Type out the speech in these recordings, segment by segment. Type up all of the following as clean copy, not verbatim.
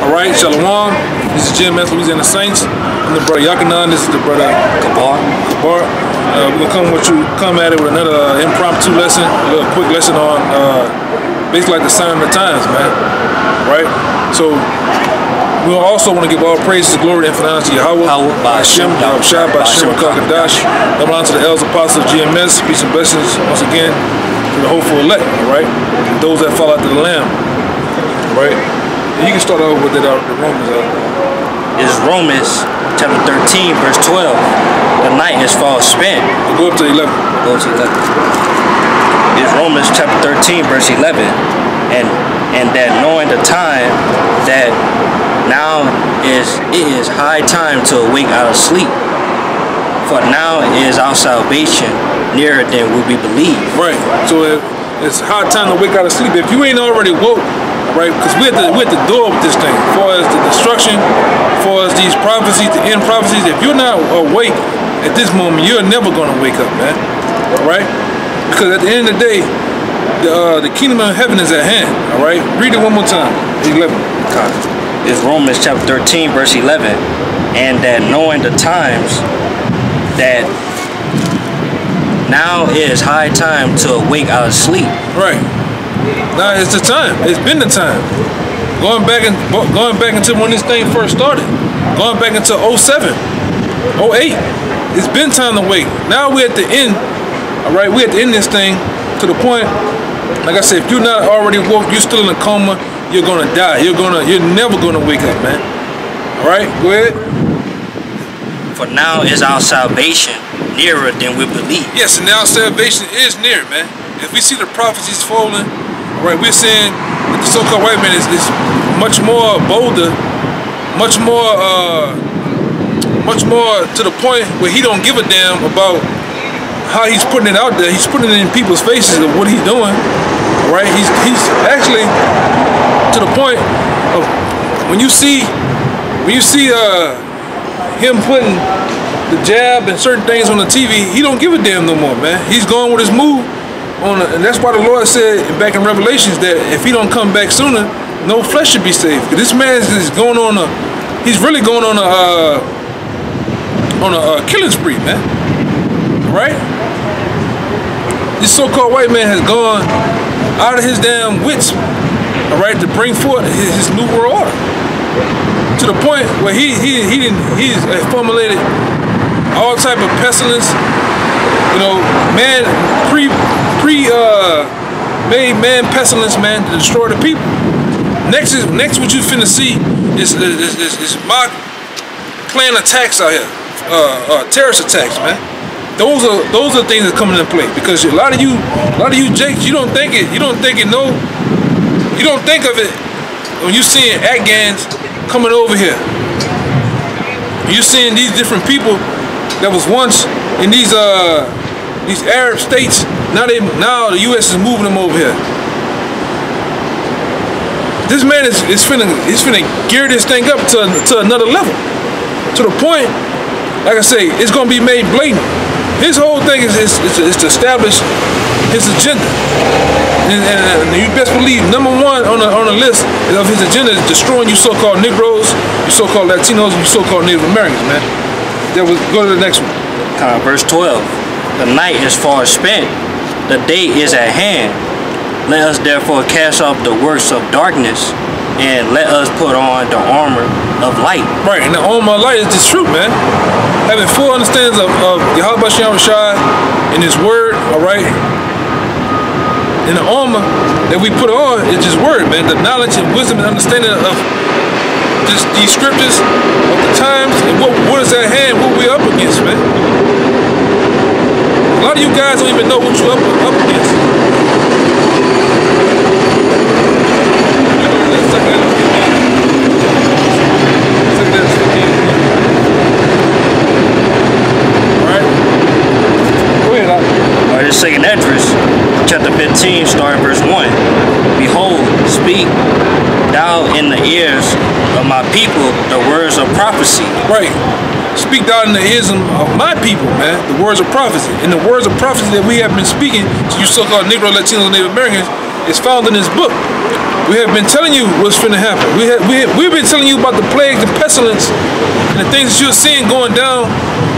Alright, Shalom. This is GMS Louisiana Saints. I'm the brother Yakanan. This is the brother Kabar. We're gonna come at it with another impromptu lesson, a little quick lesson on basically like the sign of the times, man. Right? So we also want to give all praises, glory, and finality to Yahweh, Hashem, Yahushua, Hashem, Kakadash. Come on to the elders, apostles, GMS. Peace and blessings once again to the hopeful elect, right? And those that fall after the Lamb, right? And you can start off with the Romans. It's Romans chapter 13, verse 12. The night is far spent. Go up to 11. Go to 11. It's Romans chapter 13, verse 11. And that knowing the time, that now it is high time to awake out of sleep. For now is our salvation nearer than we believe. Right. So it's high time to wake out of sleep. If you ain't already woke, right? Because we're at the door with this thing. As far as the destruction, as far as these prophecies, the end prophecies, if you're not awake at this moment, you're never going to wake up, man. Right? Because at the end of the day, the kingdom of heaven is at hand. All right? Read it one more time. 11. It's Romans chapter 13, verse 11. And that knowing the times, that now is high time to awake out of sleep. Right. Now it's the time. It's been the time. Going back into when this thing first started. Going back into 07, 08. It's been time to wait. Now we're at the end. All right, we're at the end of this thing to the point. Like I said, if you're not already woke, you're still in a coma. You're gonna die. You're never gonna wake up, man. All right, go ahead. For now is our salvation nearer than we believe. Yes, and now salvation is near, man. If we see the prophecies falling, right, we're saying that the so-called white man is much more bolder, much more to the point where he don't give a damn about how he's putting it out there. He's putting it in people's faces of what he's doing, right? He's actually to the point of when you see him putting the jab and certain things on the TV, he don't give a damn no more, man. He's going with his move. And that's why the Lord said back in Revelations that if he don't come back sooner, no flesh should be saved. Because this man is going on he's really going on a killing spree, man. Right? This so-called white man has gone out of his damn wits, all right, to bring forth his new world order. To the point where he's formulated all type of pestilence, you know, made man pestilence, man, to destroy the people. Next what you finna see is mock clan attacks out here, terrorist attacks, man. Those are things that come into play because a lot of you jakes, you don't think of it when you seeing Afghans coming over here. You're seeing these different people that was once in these Arab states. Now the U.S. is moving them over here. This man is finna gear this thing up to another level, to the point, like I say, it's gonna be made blatant. His whole thing is to establish his agenda, and you best believe number one on the list of his agenda is destroying you so-called Negroes, you so-called Latinos, and you so-called Native Americans, man. Go to the next one. Verse 12. The night is far spent, the day is at hand. Let us therefore cast off the works of darkness, and let us put on the armor of light. Right, and the armor of light is this truth, man. Having full understanding of Yahweh Yahushua and his word, all right? And the armor that we put on is his word, man. The knowledge and wisdom and understanding of just these scriptures of the times and what is at hand, what we're up against, man. A lot of you guys don't even know what you're up against. It's Second Esdras, chapter 15, starting verse 1. Behold, speak thou in the ears of my people the words of prophecy. Right. Speak thou in the ears of my people, man, the words of prophecy. And the words of prophecy that we have been speaking to you so-called Negro, Latino, Native Americans is found in this book. We have been telling you what's finna happen. We've been telling you about the plague, the pestilence, and the things that you're seeing going down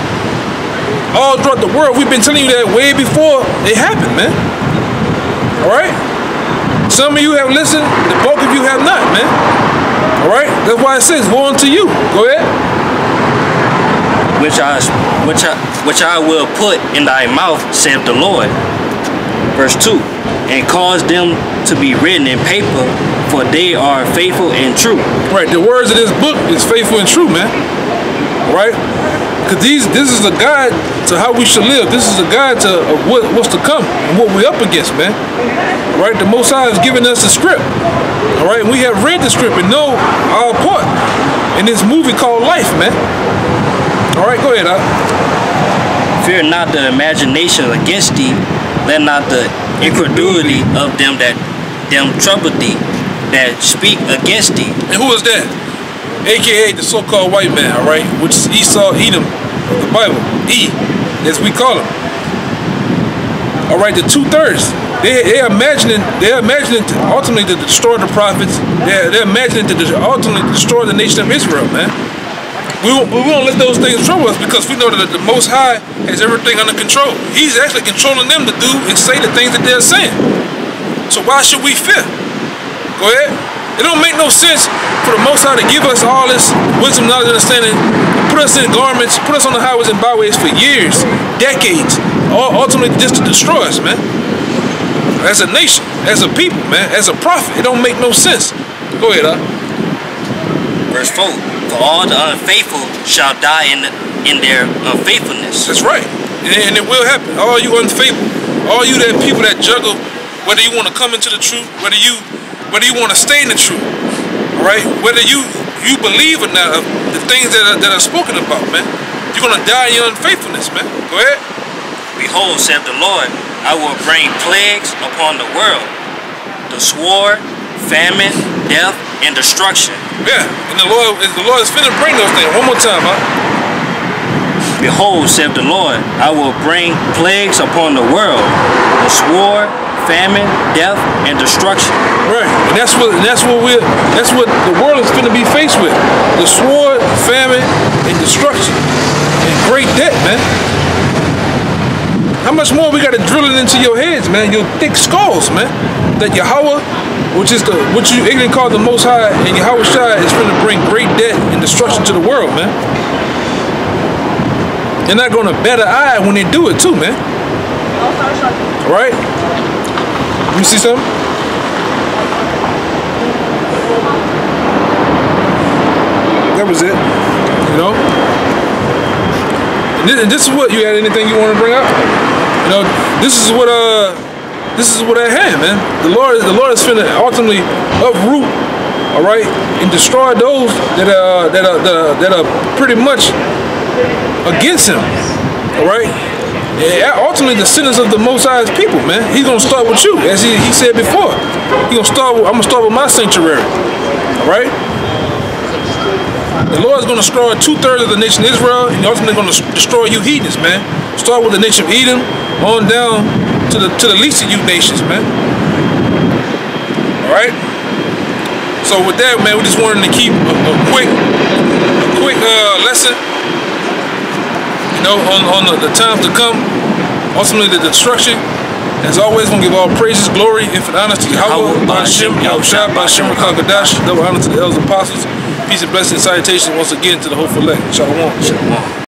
all throughout the world. We've been telling you that way before they happen, man. All right? Some of you have listened, the bulk of you have not, man. All right? That's why it says, woe unto you. Go ahead. Which I will put in thy mouth, saith the Lord. Verse 2, and cause them to be written in paper, for they are faithful and true. Right, the words of this book is faithful and true, man. Right? Because this is a guide to how we should live. This is a guide to what's to come and what we're up against, man. Right? The Most High has given us the script. All right? And we have read the script and know our part in this movie called Life, man. All right, go ahead, Fear not the imagination against thee, let not the incredulity of them trouble thee, that speak against thee. And who is that? AKA the so-called white man, all right? Which is Esau, Edom, of the Bible. E, as we call him. All right, the 2/3. They're imagining to ultimately to destroy the prophets. They're imagining to ultimately destroy the nation of Israel, man. We won't let those things trouble us because we know that the Most High has everything under control. He's actually controlling them to do and say the things that they're saying. So why should we fear? Go ahead. It don't make no sense for the Most High to give us all this wisdom, knowledge, understanding, put us in garments, put us on the highways and byways for years, decades, ultimately just to destroy us, man. As a nation, as a people, man, as a prophet, it don't make no sense. Go ahead, Verse 4, for all the unfaithful shall die in their unfaithfulness. That's right. And it will happen. All you unfaithful, all you that people that juggle, whether you want to come into the truth, whether you want to stay in the truth, all right? Whether you believe or not of the things that are spoken about, man, you're gonna die in your unfaithfulness, man. Go ahead. Behold, saith the Lord, I will bring plagues upon the world, the sword, famine, death, and destruction. Yeah, and the Lord is finna bring those things. One more time, Behold, saith the Lord, I will bring plagues upon the world, the sword, famine, death, and destruction. Right, and that's what the world is finna be faced with: the sword, famine, and destruction, and great debt, man. How much more we gotta drill it into your heads, man? Your thick skulls, man. That Yahweh, which you ignorantly call the Most High, and Yahweh Shai is finna bring great debt and destruction to the world, man. They're not gonna bat an eye when they do it too, man. All right? You see something? That was it. You know? And this is what you had. Anything you want to bring up? You know, this is what I had, man. The Lord is finna ultimately uproot, all right, and destroy those that are pretty much against Him, all right. And ultimately, the sinners of the Most High's people, man. He's gonna start with you, as he said before. I'm gonna start with my sanctuary, all right. The Lord is gonna destroy 2/3 of the nation of Israel, and He's ultimately gonna destroy you heathens, man. Start with the nation of Edom, on down to the least of you nations, man. All right. So with that, man, we just wanted to keep a quick lesson. You know, on the times to come, ultimately the destruction. As always, gonna give all praises, glory, infinite honor to Yahweh, Ba'ashem, Yahushua, Ba'ashem, Rakakadash, double honor to the elders and apostles. Peace and blessings and salutations once again to the whole elect. Shalom.